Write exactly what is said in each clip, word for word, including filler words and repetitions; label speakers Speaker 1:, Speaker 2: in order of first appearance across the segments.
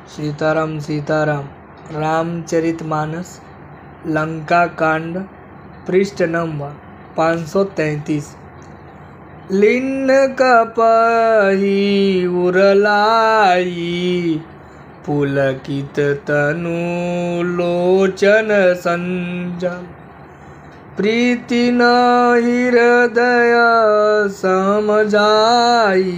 Speaker 1: सीताराम सीताराम। रामचरितमानस लंका कांड पृष्ठ नंबर पाँच सौ तैंतीस। लिन्न कपहि उरलाई पुलकित तनु लोचन संजल प्रीति न हृदय समझाई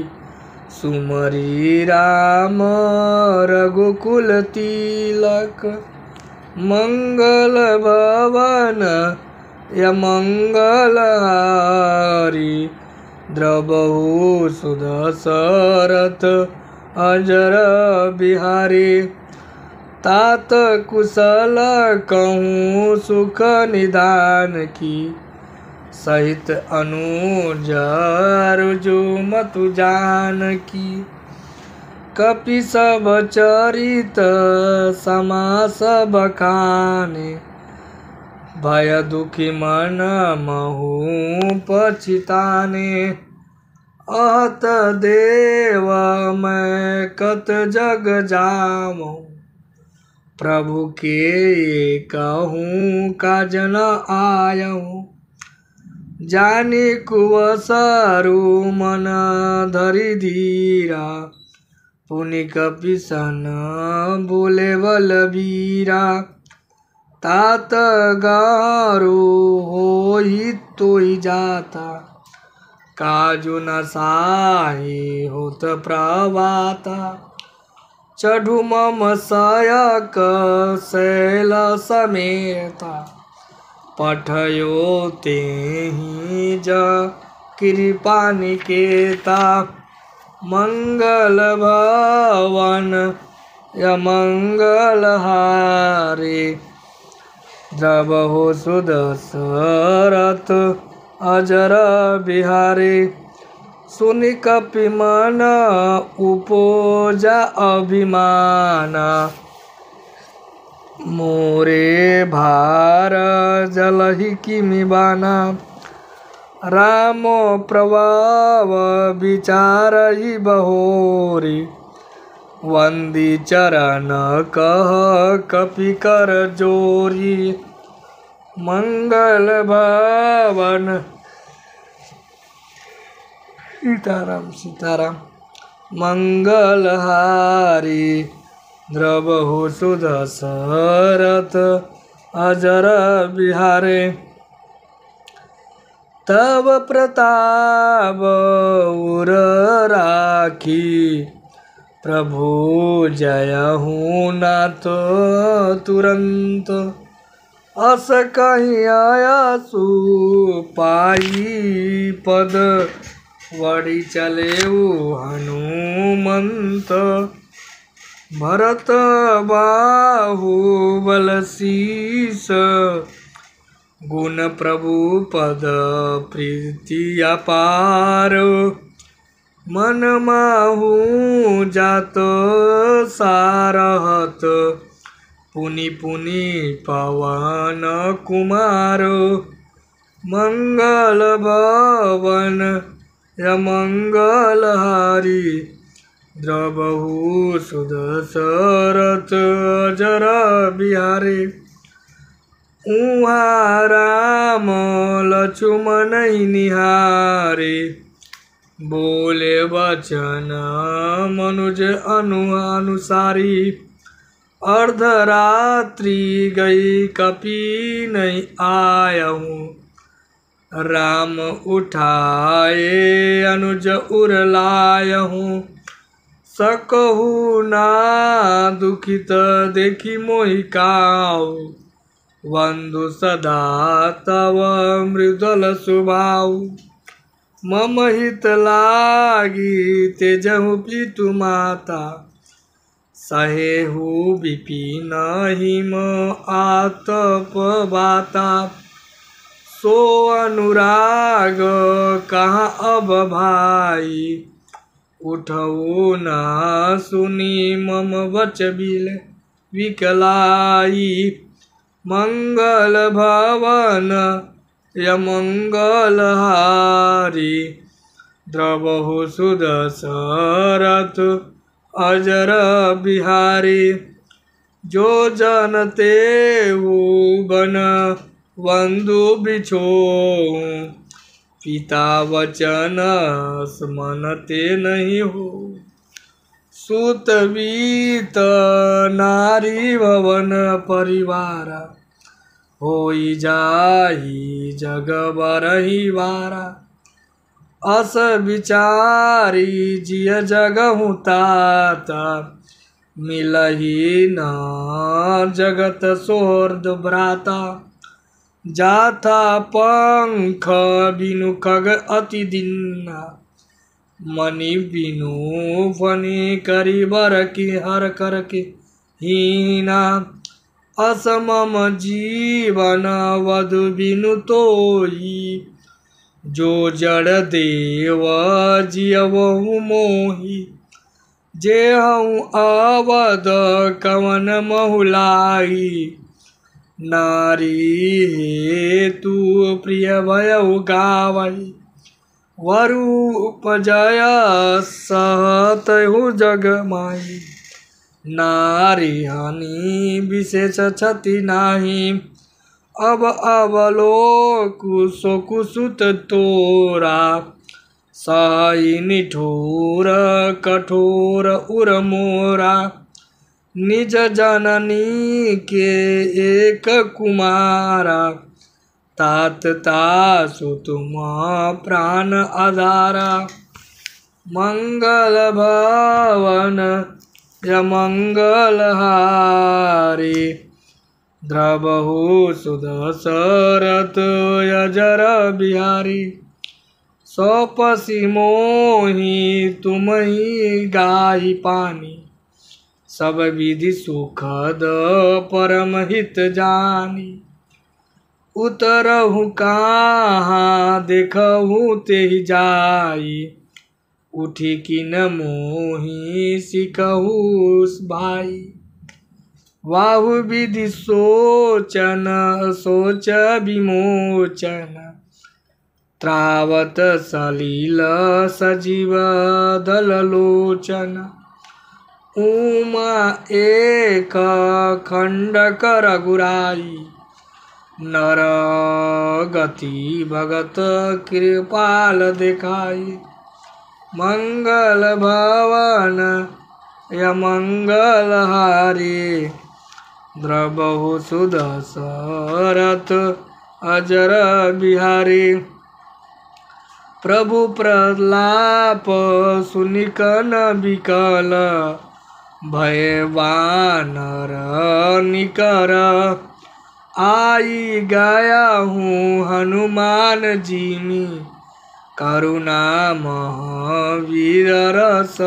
Speaker 1: सुमरी राम रघुकुल तिलक मंगल भवन यमंगल हारी द्रवहु सुदशरथ अजर बिहारी तात कुशल कहूँ सुख निदान की सहित अनुज अर्जुमतु जानकी कपि सब चरित समास बखाने भय दुखी मन महु पछिताने अहत देव मैं कत जग जामो प्रभु के कहूँ काजन आयऊँ जानी कुवसरु मन धरि धीरा पुनि कपिसन बोले बलबीरा तात गारो होई तोई जाता काजु न साहि होत प्रवाता चढ़ु मम सयक शैल समेता पठयो तेहि ज कृपा निकेता मंगल भवन यमंगल हारे द्रवहु सुदशरथ अजर बिहारी सुनि कपि मन उपोजा अभिमान मोरे भार जलहि किमि बाना राम प्रभाव विचारहि बहोरी वंदी चरण कह कपि कर जोरी मंगल भवन सीताराम सीताराम मंगल हारी द्रवहु सुदशरथ अजर बिहारे तब प्रताप उर राखी प्रभु जयहु नाथ तुरंत अस कहीं आयासु पाई पद वड़ी चलेऊ हनुमंत भरत बाहु बल शीस गुण प्रभु पद प्रीति अपार मन माहू जात सारहत पुनि पुनि पवन कुमार मंगल भवन यमंगल हारी द्रवहु सुदशरथ अजर बिहारी उहाँ राम लक्ष्मण निहारे बोले वचन मनुज अनु अनुसारी अर्धरात्रि गई कपि नहीं आयहूँ राम उठाए अनुज उर लायहूँ सकहु ना दुखित देखी मोहि काऊ बंधु सदा तव मृदुल स्वभाव मम हित लागी तेजहु पितु माता सहेहु विपिन हिम आतप बाता सो अनुराग कहाँ अब भाई उठऊ न सुनी मम वच बिल विकलाई मंगल भवन यमंगल हारी द्रवहु सुदशरथ अजर बिहारी। जो जनते वो बन बंधु बिछो, पिता वचन स्मनते नहीं हो। सुत बीत नारी भवन परिवार, होई जाही जग बरही वारा। अस विचारी जिय जगहु तात, मिलही न जगत सोर्द भ्राता। जाथा पंख बिनु खग अति दीना, मणि बिनु फनी करी बर की हर कर के हीना। असमम जीवन वधु बिनु तोही, जो जड़ देव जियवहु मोही। जे हूँ अवध कवन महुलाई, नारी हेतु प्रिय भयउ गावई। वरूप जय सहतहु जग माई, नारी हानि विशेष क्षति नाही। अब अवलोकु सोकुसुत तोरा, सही निठोर कठोर उर मोरा। निज जननी के एक कुमारा, तात तासु तुम प्राण आधारा। मंगल भवन य मंगल हारी, द्रवहु सुदशरथ अजर बिहारी। सौपसी मोहि तुम ही गाही पानी, सब विधि सुखद परम हित जानी। उतरहु कहाँ देखहु तेहि जाई, उठी किन मोहि सिकहु भाई। वाहु विधि सोचन सोच विमोचन, त्रावत सलील सजीव दल लोचन। उमा एक खंड कर गुराई, नर गति भगत कृपाल दिखाई। मंगल भवन य मंगल हारी, द्रवहु सुदशरथ अजर बिहारी। प्रभु प्रलाप सुनिकन विकल, भय वानर निकर। आई गया हूँ हनुमान जिमी, करुणा महावीर रस।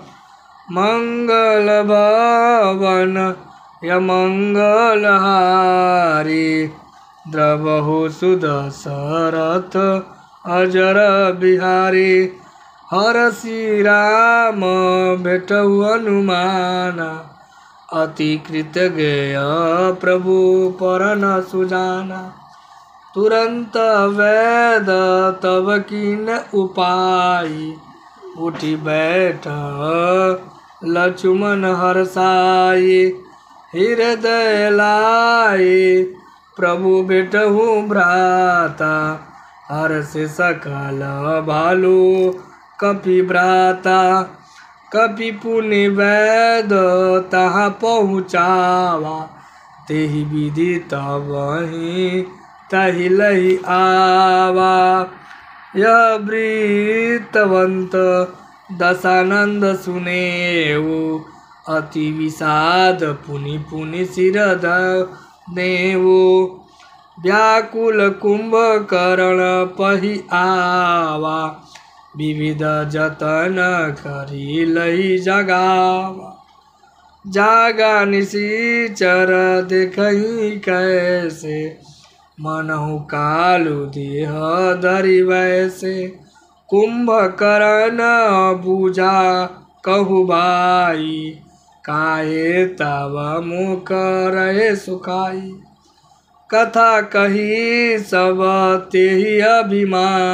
Speaker 1: मंगल भवन य मंगल हारी, द्रवहु सुदशरथ अजर बिहारी। हरषि राम भेटहु हनुमाना, अति कृतज्ञ प्रभु पर न सुजाना। तुरंत वेद तब कीन उपाय, उठी बैठ लक्ष्मण हर्षाई। हृदय लाए प्रभु भेटहु भ्राता, हर्ष सकल भालु कपि भ्राता। कपि पुनि वैद तहाँ पहुँचावा, तेहि विधि तबहि तहि लहि आवा। यह वृत्तवंत दशानंद सुनेऊ, अति विषाद पुनि पुनि सिर देऊ। व्याकुल कुंभकर्ण पहि आवा, विविध जतन करी लई जगावा। जागा निशिचर देखहि कैसे, मनहु कालु देह धरि वैसे। कुंभकर्ण बूझा कहु भाई, काहे तब मुख रहे सुखाई। कथा कही सब तेहि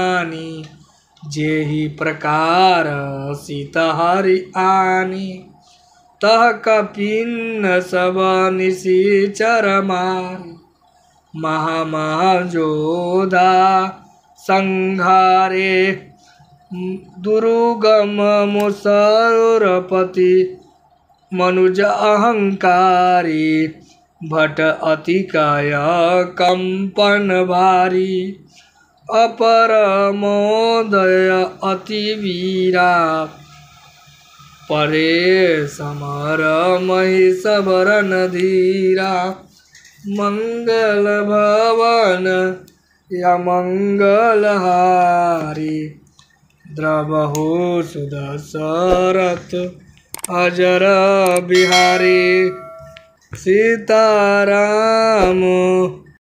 Speaker 1: अभिमानी, जेहि प्रकार सीता हरि आनी। तह कपिन सब निशिचर मारी। महामहोजोधा संहारे दुर्गम मुसुरपति। मनुज अहंकारी भट अतिकाय कंपन भारी। अपर मोदय अति वीरा परे समर महिष भरन धीरा। मंगल भवन या मंगलहारी द्रवहु सुदशरथ अजर बिहारी। सीताराम